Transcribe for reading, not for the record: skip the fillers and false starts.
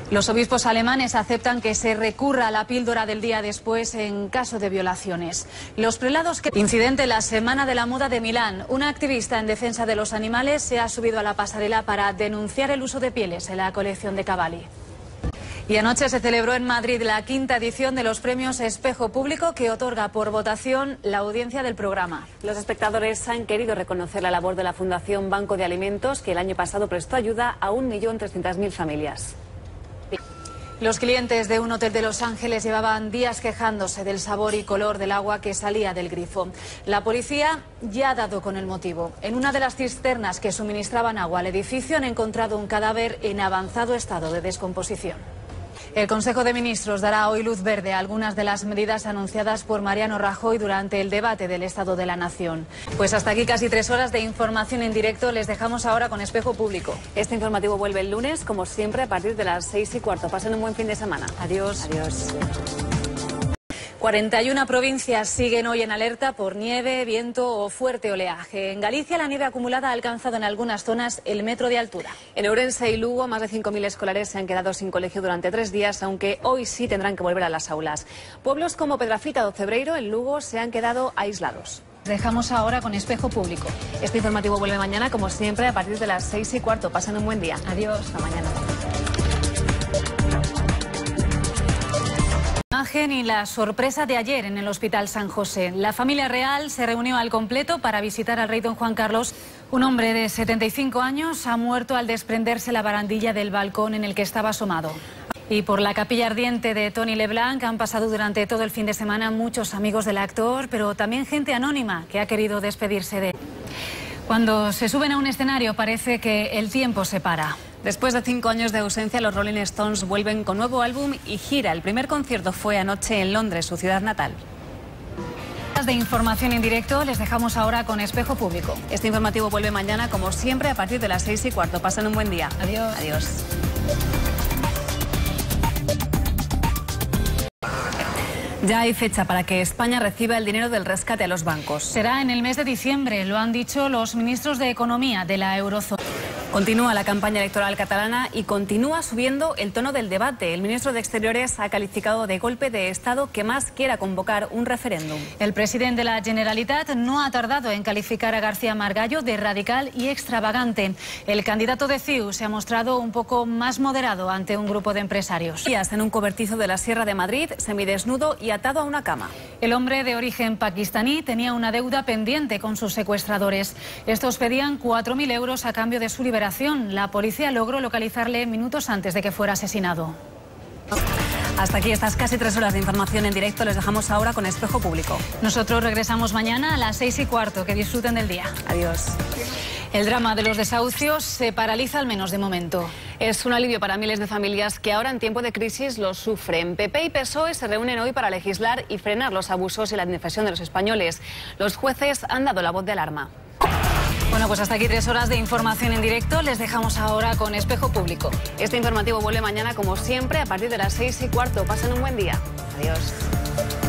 Los obispos alemanes aceptan que se recurra a la píldora del día después en caso de violaciones. Los prelados que... Incidente en la Semana de la Moda de Milán. Una activista en defensa de los animales se ha subido a la pasarela para denunciar el uso de pieles en la colección de Cavalli. Y anoche se celebró en Madrid la quinta edición de los premios Espejo Público, que otorga por votación la audiencia del programa. Los espectadores han querido reconocer la labor de la Fundación Banco de Alimentos, que el año pasado prestó ayuda a 1.300.000 familias. Los clientes de un hotel de Los Ángeles llevaban días quejándose del sabor y color del agua que salía del grifo. La policía ya ha dado con el motivo. En una de las cisternas que suministraban agua al edificio han encontrado un cadáver en avanzado estado de descomposición. El Consejo de Ministros dará hoy luz verde a algunas de las medidas anunciadas por Mariano Rajoy durante el debate del Estado de la Nación. Pues hasta aquí casi 3 horas de información en directo. Les dejamos ahora con Espejo Público. Este informativo vuelve el lunes, como siempre, a partir de las 6:15. Pasen un buen fin de semana. Adiós. Adiós. 41 provincias siguen hoy en alerta por nieve, viento o fuerte oleaje. En Galicia la nieve acumulada ha alcanzado en algunas zonas el metro de altura. En Ourense y Lugo más de 5.000 escolares se han quedado sin colegio durante 3 días, aunque hoy sí tendrán que volver a las aulas. Pueblos como Pedrafita o Cebreiro en Lugo se han quedado aislados. Dejamos ahora con Espejo Público. Este informativo vuelve mañana, como siempre, a partir de las 6:15. Pasen un buen día. Adiós. Hasta mañana. Y la sorpresa de ayer en el Hospital San José. La familia real se reunió al completo para visitar al rey don Juan Carlos. Un hombre de 75 años ha muerto al desprenderse la barandilla del balcón en el que estaba asomado. Y por la capilla ardiente de Tony Leblanc han pasado durante todo el fin de semana muchos amigos del actor, pero también gente anónima que ha querido despedirse de él. Cuando se suben a un escenario parece que el tiempo se para. Después de 5 años de ausencia, los Rolling Stones vuelven con nuevo álbum y gira. El primer concierto fue anoche en Londres, su ciudad natal. De información en directo, les dejamos ahora con Espejo Público. Este informativo vuelve mañana, como siempre, a partir de las 6:15. Pasen un buen día. Adiós. Adiós. Ya hay fecha para que España reciba el dinero del rescate a los bancos. Será en el mes de diciembre, lo han dicho los ministros de Economía de la Eurozona. Continúa la campaña electoral catalana y continúa subiendo el tono del debate. El ministro de Exteriores ha calificado de golpe de Estado que más quiera convocar un referéndum. El presidente de la Generalitat no ha tardado en calificar a García Margallo de radical y extravagante. El candidato de CiU se ha mostrado un poco más moderado ante un grupo de empresarios. En un cobertizo de la Sierra de Madrid, semidesnudo y atado a una cama. El hombre de origen pakistaní tenía una deuda pendiente con sus secuestradores. Estos pedían 4.000 euros a cambio de su liberación. La policía logró localizarle minutos antes de que fuera asesinado. Hasta aquí estas casi 3 horas de información en directo. Les dejamos ahora con Espejo Público. Nosotros regresamos mañana a las 6:15. Que disfruten del día. Adiós. El drama de los desahucios se paraliza al menos de momento. Es un alivio para miles de familias que ahora en tiempo de crisis lo sufren. PP y PSOE se reúnen hoy para legislar y frenar los abusos y la indefensión de los españoles. Los jueces han dado la voz de alarma. Bueno, pues hasta aquí 3 horas de información en directo. Les dejamos ahora con Espejo Público. Este informativo vuelve mañana, como siempre, a partir de las 6:15. Pasen un buen día. Adiós.